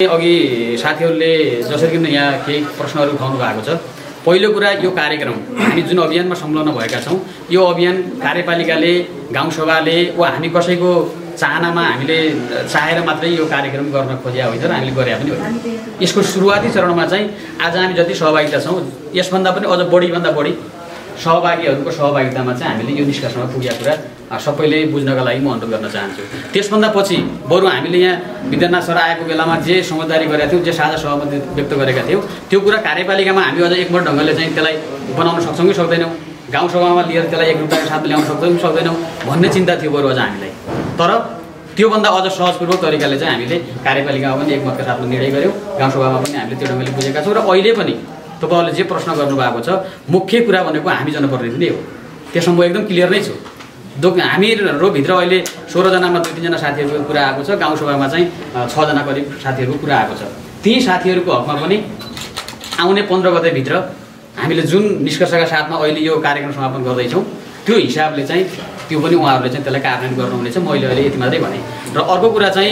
अघि साथीहरूले जसरी किन यहाँ केही प्रश्नहरू उठाउनु भएको छ। पहिलो कुरा यो कार्यक्रम हामी जुन अभियानमा संलग्न भएका छौँ यो अभियान कार्यपालिकाले गाउँसभाले वा हामी कसैको चाहनामा हामीले चाहेर मात्रै यो कार्यक्रम गर्न खोजेका होइन र हामीले गरे पनि होइन। यसको सुरुवाती चरणमा चाहिँ आज हामी जति सहभागिता छौँ यसभन्दा पनि अझ बढीभन्दा बढी सहभागीहरूको सहभागितामा चाहिँ हामीले यो निष्कर्षमा पुगेका कुरा सबैले बुझ्नका लागि म अनुरोध गर्न चाहन्छु। त्यसभन्दा पछि बरु हामीले यहाँ विद्यानाथ सर आएको बेलामा जे समझदारी गरेका थियौँ, जे साझा सहमति व्यक्त गरेका थियौँ, त्यो कुरा कार्यपालिकामा हामी अझ एकमत ढङ्गले चाहिँ त्यसलाई बनाउन सक्छौँ कि सक्दैनौँ, गाउँसभामा लिएर त्यसलाई एकरूपताका साथमा ल्याउन सक्छौँ कि सक्दैनौँ भन्ने चिन्ता थियो बरु अझ हामीलाई। तर त्योभन्दा अझ सहजपूर्वक तरिकाले चाहिँ हामीले कार्यपालिकामा पनि एकमतका साथमा निर्णय गऱ्यौँ, गाउँसभामा पनि हामीले त्यो ढङ्गले बुझेका छौँ। र अहिले पनि तपाईँहरूले जे प्रश्न गर्नुभएको छ मुख्य कुरा भनेको हामी जनप्रतिनिधि नै हो, त्यसमा म एकदम क्लियर नै छु। हामीहरू भित्र अहिले 16 जनामा 2-3 जना साथीहरूको कुरा आएको छ, गाउँसभामा चाहिँ 6 जना करिब साथीहरूको कुरा आएको छ। ती साथीहरूको हकमा पनि आउने 15 गतेभित्र हामीले जुन निष्कर्षका साथमा अहिले यो कार्यक्रम समापन गर्दैछौँ त्यो हिसाबले चाहिँ त्यो पनि उहाँहरूले चाहिँ त्यसलाई कार्यान्वयन गर्नुहुनेछ। मैले अहिले यति मात्रै भने। र अर्को कुरा चाहिँ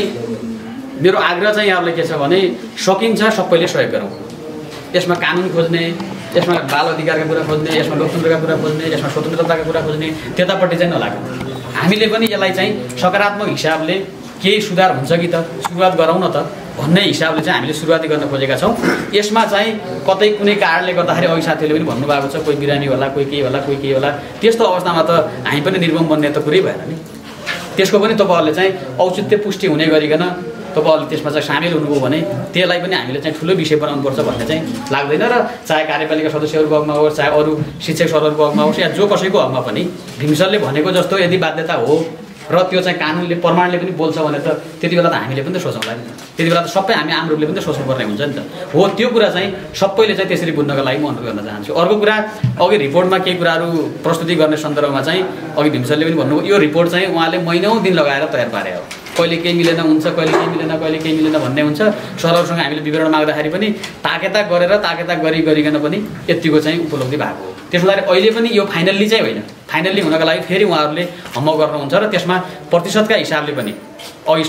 मेरो आग्रह चाहिँ यहाँहरूलाई के छ भने सकिन्छ सबैले सहयोग गरौँ। यसमा कानुन खोज्ने, यसमा बाल अधिकारका कुरा खोज्ने, यसमा लोकतन्त्रका कुरा खोज्ने, यसमा स्वतन्त्रताका कुरा खोज्ने त्यतापट्टि चाहिँ नलागौँ। हामीले पनि यसलाई चाहिँ सकारात्मक हिसाबले केही सुधार हुन्छ कि त सुरुवात गरौँ न त भन्ने हिसाबले चाहिँ हामीले सुरुवाती गर्न खोजेका छौँ। यसमा चाहिँ कतै कुनै कारणले गर्दाखेरि अघि साथीहरूले पनि भन्नुभएको छ कोही बिरामी होला, कोही के होला, कोही के होला, त्यस्तो अवस्थामा त हामी पनि निर्मम बन्ने त कुरै भएन नि। त्यसको पनि तपाईँहरूले चाहिँ औचित्य पुष्टि हुने गरिकन तपाईँहरूले त्यसमा चाहिँ सामेल हुनुभयो भने त्यसलाई पनि हामीले चाहिँ ठुलो विषय बनाउनुपर्छ भन्ने चाहिँ लाग्दैन। र चाहे कार्यपालिका सदस्यहरूको हकमा होस्, चाहे अरू शिक्षक सरहरूको हकमा होस्, या जो कसैको हकमा पनि भीमसरले भनेको जस्तो यदि बाध्यता हो र त्यो चाहिँ कानुनले प्रमाणले पनि बोल्छ भने त त्यति बेला त हामीले पनि त सोचौँला नि। त्यति बेला त सबै हामी आम रूपले पनि त सोच्नुपर्ने हुन्छ नि त। हो त्यो कुरा चाहिँ सबैले चाहिँ त्यसरी बुझ्नको लागि म अनुरोध गर्न चाहन्छु। अर्को कुरा अघि रिपोर्टमा केही कुराहरू प्रस्तुति गर्ने सन्दर्भमा चाहिँ अघि भीमसरले पनि भन्नुभयो यो रिपोर्ट चाहिँ उहाँले महिनौँ दिन लगाएर तयार पारे हो। कहिले केही मिलेन हुन्छ, कहिले केही मिलेन, कहिले केही मिलेन भन्ने हुन्छ। सरहरूसँग हामीले विवरण माग्दाखेरि पनि ताकेता गरेर ताकेता गरिकन पनि यतिको चाहिँ उपलब्धि भएको हो। त्यसो हुँदाखेरि अहिले पनि यो फाइनल्ली चाहिँ होइन, फाइनल्ली हुनको लागि फेरि उहाँहरूले होमवर्क गर्नुहुन्छ र त्यसमा प्रतिशतका हिसाबले पनि अघि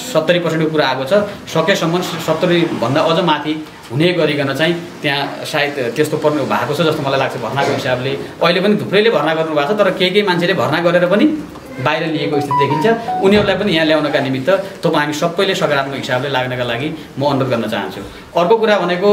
70% कुरा आएको छ, सकेसम्म 70भन्दा अझ माथि हुने गरिकन चाहिँ त्यहाँ सायद त्यस्तो पर्नु भएको छ जस्तो मलाई लाग्छ। भर्नाको हिसाबले अहिले पनि थुप्रैले भर्ना गर्नुभएको छ, तर केही मान्छेले भर्ना गरेर पनि बाहिर लिएको स्थिति देखिन्छ। उनीहरूलाई पनि यहाँ ल्याउनका निमित्त हामी सबैले सकारात्मक हिसाबले लाग्नका लागि म अनुरोध गर्न चाहन्छु। अर्को कुरा भनेको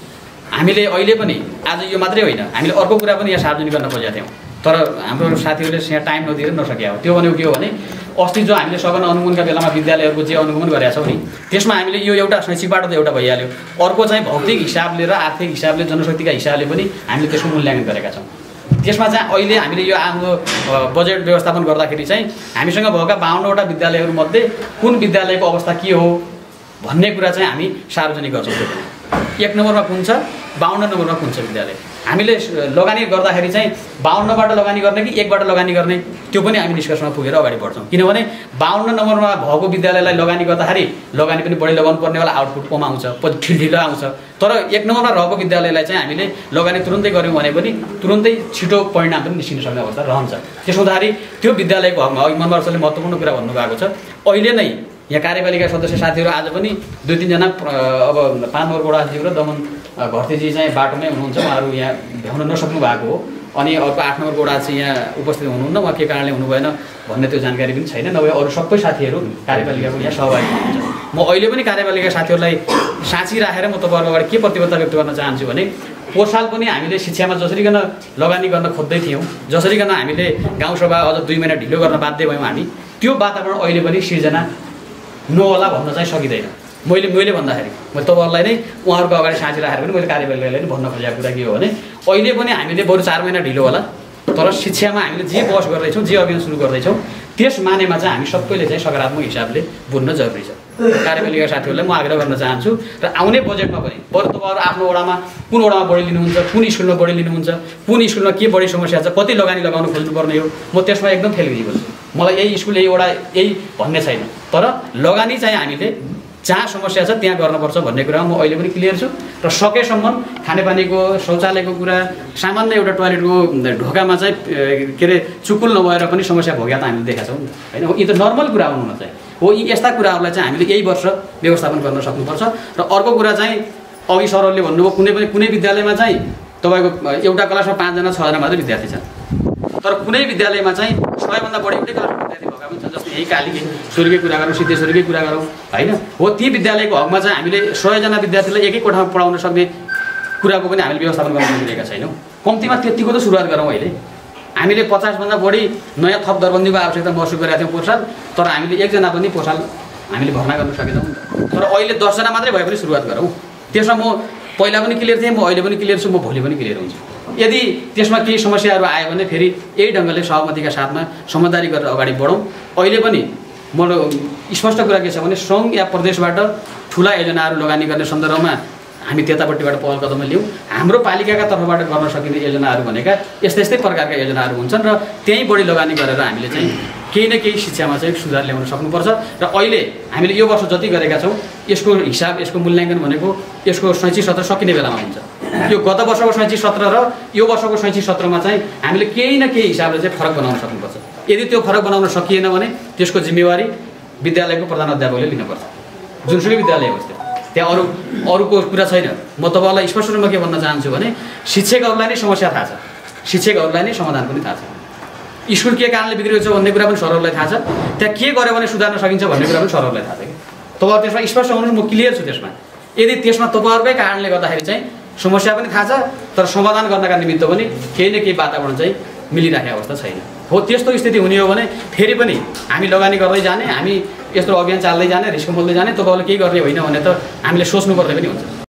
हामीले अहिले पनि आज यो मात्रै होइन, हामीले अर्को कुरा पनि यहाँ सार्वजनिक गर्न खोजेका थियौँ, तर हाम्रो साथीहरूले यहाँ टाइम नदिएर नसके हो। त्यो भनेको के हो भने अस्ति जो हामीले सघन अनुगमनका बेलामा विद्यालयहरूको जे अनुगमन गरेका छौँ नि त्यसमा हामीले यो एउटा शैक्षिकबाट त एउटा भइहाल्यो, अर्को चाहिँ भौतिक हिसाबले र आर्थिक हिसाबले जनशक्तिका हिसाबले पनि हामीले त्यसको मूल्याङ्कन गरेका छौँ। त्यसमा चाहिँ अहिले हामीले यो हाम्रो बजेट व्यवस्थापन गर्दाखेरि चाहिँ हामीसँग भएका 52वटा विद्यालयहरूमध्ये कुन विद्यालयको अवस्था के हो भन्ने कुरा चाहिँ हामी सार्वजनिक गर्छौँ। त्यो पनि 1 नम्बरमा कुन छ, 52 नम्बरमा कुन छ विद्यालय। हामीले लगानी गर्दाखेरि चाहिँ 52बाट लगानी गर्ने कि 1बाट लगानी गर्ने त्यो पनि हामी निष्कर्षमा पुगेर अगाडि बढ्छौँ। किनभने 52 नम्बरमा भएको विद्यालयलाई लगानी गर्दाखेरि लगानी पनि बढी लगाउनु पर्ने होला, आउटपुट कम आउँछ, पछि ढिलो आउँछ। तर 1 नम्बरमा रहेको विद्यालयलाई चाहिँ हामीले लगानी तुरुन्तै गऱ्यौँ भने पनि तुरुन्तै छिटो परिणाम पनि निस्किन सक्ने अवस्था रहन्छ। त्यसो हुँदाखेरि त्यो विद्यालयको हकमा अघि मनबहादुर सरले महत्त्वपूर्ण कुरा भन्नुभएको छ। अहिले नै यहाँ कार्यपालिका सदस्य साथीहरू आज पनि 2-3 जना अब 5 नम्बर गोडाजी र दमन घरतीजी चाहिँ बाटोमै हुनुहुन्छ, उहाँहरू यहाँ भ्याउन नसक्नु भएको हो। अनि अर्को 8 नम्बर गोडा चाहिँ यहाँ उपस्थित हुनुहुन्न, उहाँ के कारणले हुनु भएन भन्ने त्यो जानकारी पनि छैन। नभए अरू सबै साथीहरू कार्यपालिकाको यहाँ सहभागी हुनुहुन्छ। म अहिले पनि कार्यपालिका साथीहरूलाई साँची राखेर म तपाईँहरूको अगाडि के प्रतिबद्धता व्यक्त गर्न चाहन्छु भने पोहोर साल पनि हामीले शिक्षामा जसरीकन लगानी गर्न खोज्दै थियौँ, जसरीकन हामीले गाउँसभा अझ 2 महिना ढिलो गर्न बाध्य भयौँ हामी, त्यो वातावरण अहिले पनि सिर्जना नहोला भन्न चाहिँ सकिँदैन। मैले भन्दाखेरि म तपाईँहरूलाई नै उहाँहरूको अगाडि साँची राखेर पनि मैले कार्यपालिकालाई पनि भन्न खोजेको कुरा के हो भने अहिले पनि हामीले बरु 4 महिना ढिलो होला, तर शिक्षामा हामीले जे बहस गर्दैछौँ, जे अभियान सुरु गर्दैछौँ त्यस मानेमा चाहिँ हामी सबैले चाहिँ सकारात्मक हिसाबले बुझ्न जरुरी छ। कार्यपालिका साथीहरूलाई म आग्रह गर्न चाहन्छु र आउने बजेटमा पनि बरु तपाईँहरू आफ्नो वडामा कुन वडामा बढी लिनुहुन्छ, कुन स्कुलमा बढी लिनुहुन्छ, कुन स्कुलमा के बढी समस्या छ, कति लगानी लगाउनु खोज्नुपर्ने हो, म त्यसमा एकदम फेलिदिएको छु। मलाई यही स्कुल यही वडा यही भन्ने छैन, तर लगानी चाहिँ हामीले जहाँ समस्या छ त्यहाँ गर्नुपर्छ भन्ने कुरा म अहिले पनि क्लियर छु। र सकेसम्म खानेपानीको शौचालयको कुरा, सामान्य एउटा टोयलेटको ढोकामा चाहिँ के अरे चुकुल नभएर पनि समस्या भोगेको त हामीले देखाएको छौँ नि, होइन? यी त नर्मल कुरा हुनु न चाहिँ हो। यी यस्ता कुराहरूलाई चाहिँ हामीले यही वर्ष व्यवस्थापन गर्न सक्नुपर्छ। र अर्को कुरा चाहिँ अघि सरहरूले भन्नुभयो कुनै विद्यालयमा चाहिँ तपाईँको एउटा क्लासमा 5 जना 6 जना मात्रै विद्यार्थी छन्, तर कुनै विद्यालयमा चाहिँ 100 भन्दा बढी एउटै क्लासमा विद्यार्थी भएका पनि छन्। जस्तै यही कालीश्वरीकै कुरा गरौँ, सिद्धेश्वरीकै कुरा गरौँ होइन, हो ती विद्यालयको हकमा चाहिँ हामीले 100 जना विद्यार्थीलाई एकै कोठामा पढाउन सक्ने कुराको पनि हामीले व्यवस्थापन गर्न सकिरहेका छैनौँ। कम्तीमा त्यतिको त सुरुवात गरौँ। अहिले हामीले 50 भन्दा बढी नयाँ थप दरबन्दीको आवश्यकता महसुस गरेका थियौँ पोहोर साल, तर हामीले 1 जना पनि पोहोर साल हामीले भर्ना गर्न सकेनौँ। तर अहिले 10 जना मात्रै भए पनि सुरुवात गरौँ। त्यसमा म पहिला पनि क्लियर थिएँ, म अहिले पनि क्लियर छु, म भोलि पनि क्लियर हुन्छु। यदि त्यसमा केही समस्याहरू आयो भने फेरि यही ढङ्गले सहमतिका साथमा समझदारी गरेर अगाडि बढौँ। अहिले पनि मेरो स्पष्ट कुरा के छ भने सङ्घ या प्रदेशबाट ठुला योजनाहरू लगानी गर्ने सन्दर्भमा हामी त्यतापट्टिबाट पहल कदम लियौँ। हाम्रो पालिकाका तर्फबाट गर्न सकिने योजनाहरू भनेका यस्तै प्रकारका योजनाहरू हुन्छन् र त्यहीँ बढी लगानी गरेर हामीले चाहिँ केही न केही शिक्षामा चाहिँ सुधार ल्याउन सक्नुपर्छ। र अहिले हामीले यो वर्ष जति गरेका छौँ यसको हिसाब, यसको मूल्याङ्कन भनेको यसको शैक्षिक सत्र सकिने बेलामा हुन्छ। यो गत वर्षको शैक्षिक सत्र र यो वर्षको शैक्षिक सत्रमा चाहिँ हामीले केही न केही हिसाबले चाहिँ फरक बनाउन सक्नुपर्छ। यदि त्यो फरक बनाउन सकिएन भने त्यसको जिम्मेवारी विद्यालयको प्रधान अध्यापकले लिनुपर्छ, जुनसुकै विद्यालय होस् त्यहाँ अरूको कुरा छैन। म तपाईँलाई स्पष्ट रूपमा के भन्न चाहन्छु भने शिक्षकहरूलाई नै समस्या थाहा छ, शिक्षकहरूलाई नै समाधान पनि थाहा छ। स्कुल के कारणले बिग्रेको छ भन्ने कुरा पनि सरहरूलाई थाहा छ, त्यहाँ के गर्यो भने सुधार्न सकिन्छ भन्ने कुरा पनि सरहरूलाई थाहा छ कि तपाईँहरू त्यसमा स्पष्ट हुनुहुन्छ। म क्लियर छु त्यसमा। यदि त्यसमा तपाईँहरूकै कारणले गर्दाखेरि चाहिँ समस्या पनि थाहा छ, तर समाधान गर्नका निमित्त पनि केही न केही वातावरण चाहिँ मिलिराखेको अवस्था छैन। हो त्यस्तो स्थिति हुने हो भने फेरि पनि हामी लगानी गर्दै जाने, हामी यस्तो अभियान चाल्दै जाने, रिस्क मोल्दै जाने, तपाईँहरूले केही गर्ने होइन भने त हामीले सोच्नु पर्ने पनि हुन्छ।